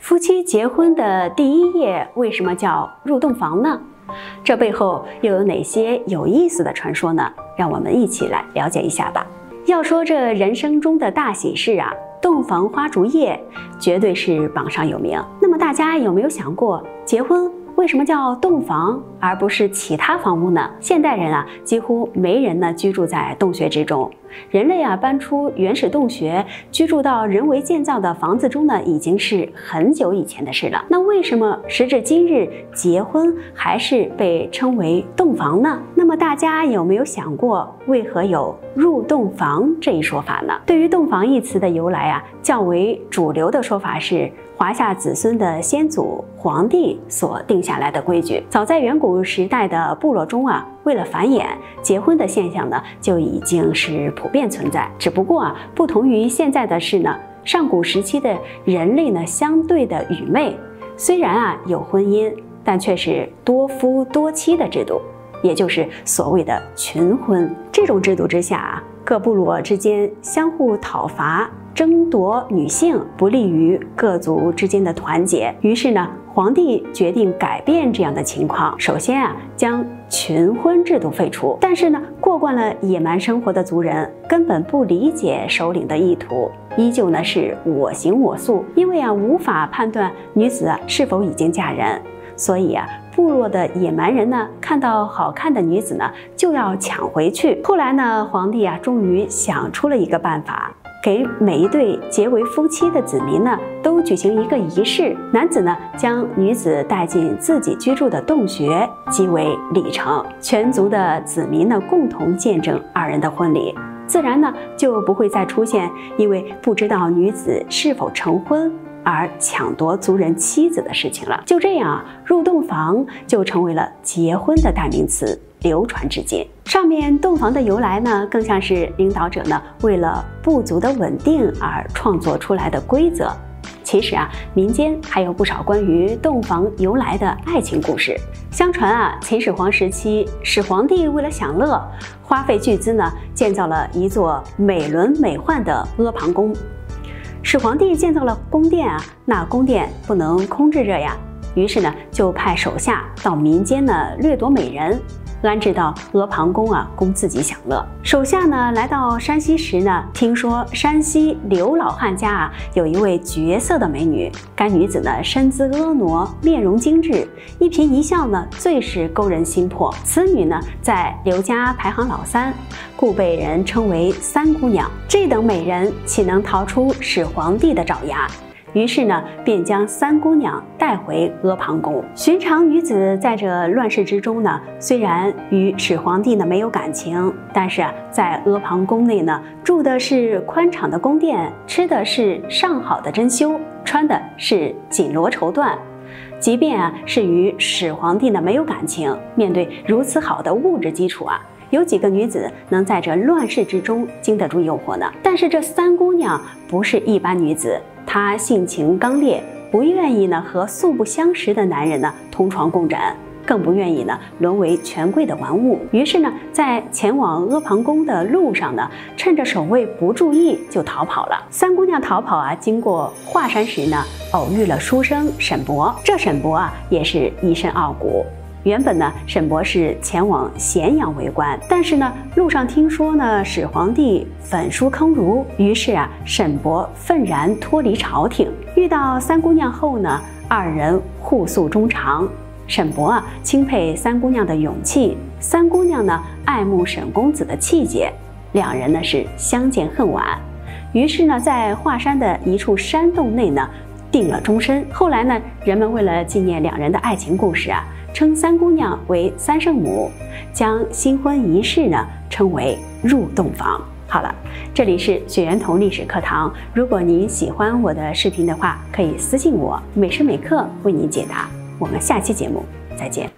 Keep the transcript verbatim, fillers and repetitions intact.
夫妻结婚的第一夜为什么叫入洞房呢？这背后又有哪些有意思的传说呢？让我们一起来了解一下吧。要说这人生中的大喜事啊，洞房花烛夜绝对是榜上有名。那么大家有没有想过，结婚为什么叫洞房而不是其他房屋呢？现代人啊，几乎没人呢居住在洞穴之中。人类啊搬出原始洞穴，居住到人为建造的房子中呢，已经是很久以前的事了。那为什么时至今日，结婚还是被称为洞房呢？那么大家有没有想过，为何有入洞房这一说法呢？对于洞房一词的由来啊，较为主流的说法是华夏子孙的先祖黄帝所定下来的规矩。早在远古时代的部落中啊，为了繁衍，结婚的现象呢就已经是普遍存在。只不过啊，不同于现在的是呢，上古时期的人类呢相对的愚昧，虽然啊有婚姻，但却是多夫多妻的制度，也就是所谓的群婚。这种制度之下啊，各部落之间相互讨伐，争夺女性，不利于各族之间的团结。于是呢，皇帝决定改变这样的情况。首先啊，将群婚制度废除。但是呢，过惯了野蛮生活的族人根本不理解首领的意图，依旧呢是我行我素。因为啊，无法判断女子啊是否已经嫁人，所以啊，部落的野蛮人呢，看到好看的女子呢，就要抢回去。后来呢，皇帝啊，终于想出了一个办法。给每一对结为夫妻的子民呢，都举行一个仪式。男子呢，将女子带进自己居住的洞穴，即为礼成。全族的子民呢，共同见证二人的婚礼，自然呢，就不会再出现因为不知道女子是否成婚而抢夺族人妻子的事情了。就这样啊，入洞房就成为了结婚的代名词，流传至今。上面洞房的由来呢，更像是领导者呢为了部族的稳定而创作出来的规则。其实啊，民间还有不少关于洞房由来的爱情故事。相传啊，秦始皇时期，始皇帝为了享乐，花费巨资呢建造了一座美轮美奂的阿房宫。始皇帝建造了宫殿啊，那宫殿不能空置着呀，于是呢就派手下到民间呢掠夺美人，安置到阿房宫啊，供自己享乐。手下呢来到山西时呢，听说山西刘老汉家啊有一位绝色的美女，该女子呢身姿婀娜，面容精致，一颦一笑呢最是勾人心魄。此女呢在刘家排行老三，故被人称为三姑娘。这等美人岂能逃出始皇帝的爪牙？于是呢，便将三姑娘带回阿房宫。寻常女子在这乱世之中呢，虽然与始皇帝呢没有感情，但是啊，在阿房宫内呢，住的是宽敞的宫殿，吃的是上好的珍馐，穿的是锦罗绸缎。即便啊是与始皇帝呢没有感情，面对如此好的物质基础啊，有几个女子能在这乱世之中经得住诱惑呢？但是这三姑娘不是一般女子。她性情刚烈，不愿意呢和素不相识的男人呢同床共枕，更不愿意呢沦为权贵的玩物。于是呢，在前往阿房宫的路上呢，趁着守卫不注意就逃跑了。三姑娘逃跑啊，经过华山时呢，偶遇了书生沈伯。这沈伯啊，也是一身傲骨。原本呢，沈伯是前往咸阳为官，但是呢，路上听说呢，始皇帝焚书坑儒，于是啊，沈伯愤然脱离朝廷。遇到三姑娘后呢，二人互诉衷肠。沈伯啊，钦佩三姑娘的勇气，三姑娘呢，爱慕沈公子的气节，两人呢是相见恨晚。于是呢，在华山的一处山洞内呢，定了终身。后来呢，人们为了纪念两人的爱情故事啊，称三姑娘为三圣母，将新婚仪式呢称为入洞房。好了，这里是雪原童历史课堂。如果您喜欢我的视频的话，可以私信我，每时每刻为您解答。我们下期节目再见。